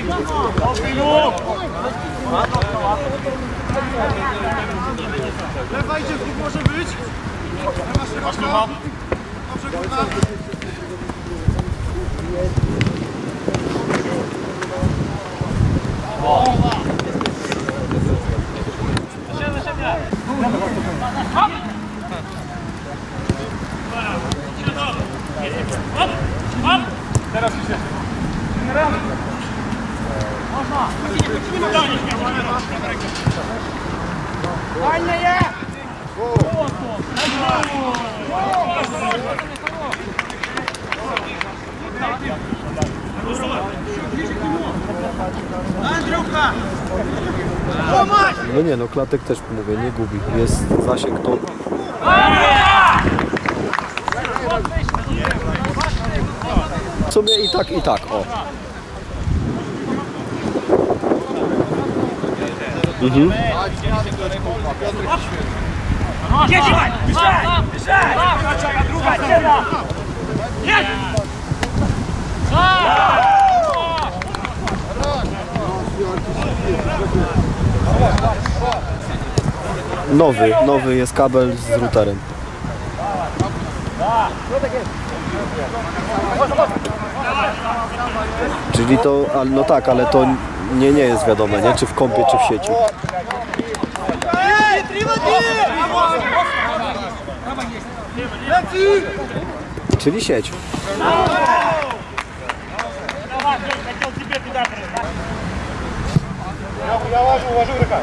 Lewa idzie, w może być. Lewa szeroko. Dobrze, kurwa. Teraz się. Można. Fajnie je! No nie, no klatek też mówię, nie gubi. Jest zasięg to. W sumie i tak, o. Mhm. Nowy jest kabel z routerem. Czyli to, no tak, ale to nie jest wiadome, nie? Czy w kompie, czy w sieci. Czyli sieć. Ułożył rękę.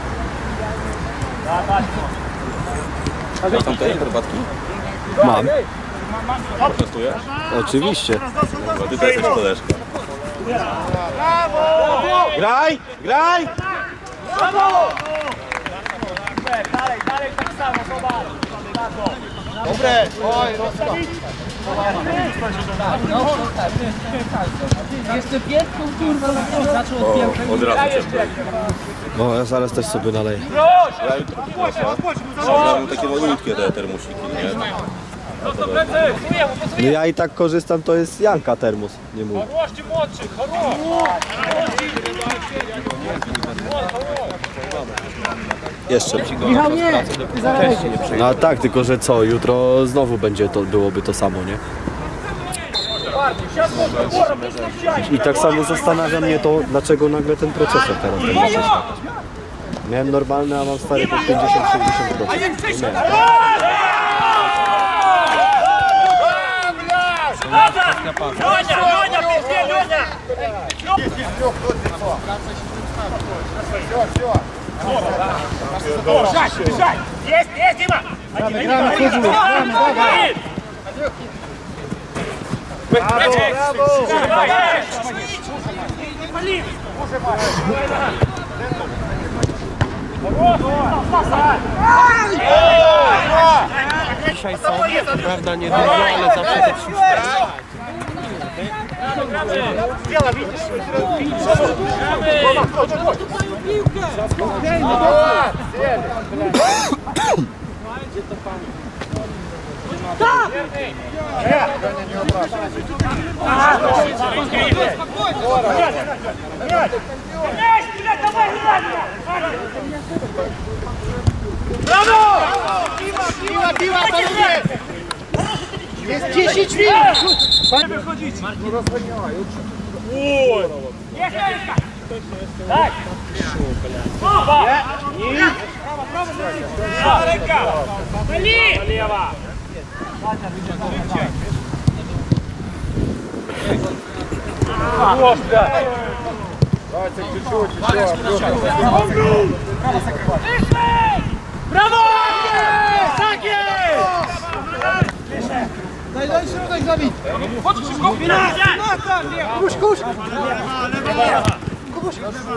Masz tam te herbatki? Mam. Protestujesz? Oczywiście. Bo ty też jesteś koleżka. Graj! Graj! Dalej, tak samo, zobacz. Dobre! Oj, rozstawić! Jeszcze piętką, kurwa, zaczął od piętką. Od razu cię. No ja zaraz też sobie naleję. Ja jutro mam takie malutkie te termosiki, nie? No ja i tak korzystam, to jest Janka termos, nie mój. Jeszcze. Michał, nie! No a tak, tylko że co, jutro znowu będzie to, byłoby to samo, nie? I tak samo zastanawia mnie to, dlaczego nagle ten procesor teraz będzie przeszkadzać. Miałem normalny, a mam stary po 50-60%. Jest, Dima! Gramy, dawaj! Brawo! Dzisiaj są, prawda, nie dużo, ale zawsze te szóste. Brawo! Piła, panowie! Jest 10 minut! Panie wychodzić! Jest ręka! Tak! Prawa ręka! Lewa! Brawo! Tak jest! Daj środek, Dawid! Chodź szybko! Kubuś, kubuś! Kubuś!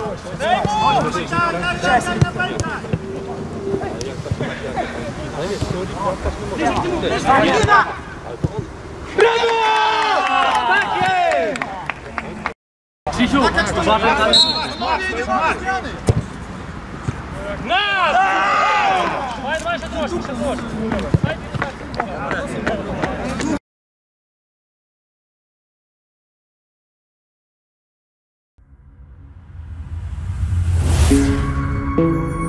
Brawo! Tak jest! Krzysiu, uważaj tam! Nas! Давай, ще трошки. Thank